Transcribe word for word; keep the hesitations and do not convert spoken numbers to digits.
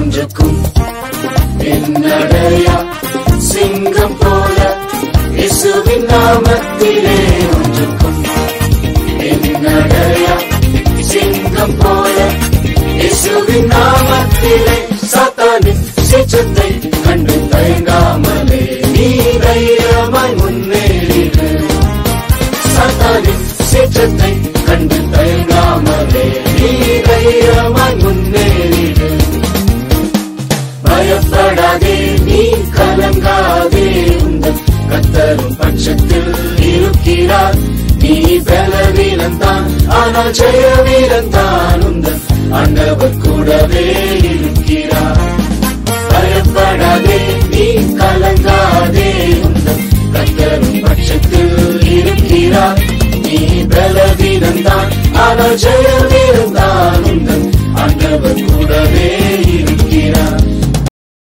ஒன்றுக்கும் என்னடையா சிங்கம் போல இயேசுவின் நாமத்திலே ஒன்றுக்கும் என்னடையா சிங்கம் போல இயேசுவின் நாமத்திலே சாத்தானின் சீற்றத்தை கண்டு தயங்காமலே நீ தைரியமாய் முன்னேறிடு சாத்தானின் சீற்றத்தை கண்டு தயங்காமலே நீ தைரியமாய் முன்னேறிடு பயப்படாதே நீ கலங்காதே உந்தன் கர்த்தரும் பட்சத்தில் இருக்கிறார் நீ பலவீனந்தான் ஆனால் ஜெய வீரந்தான் உந்தன் ஆண்டவர் கூடவே இருக்கிறார் பயப்படாதே நீ கலங்காதே உந்தன் கர்த்தரும் பட்சத்தில் இருக்கிறார் நீ பலவீனந்தான் ஆனால் ஜெய வீரந்தான் உந்தன் ஆண்டவர் கூடவே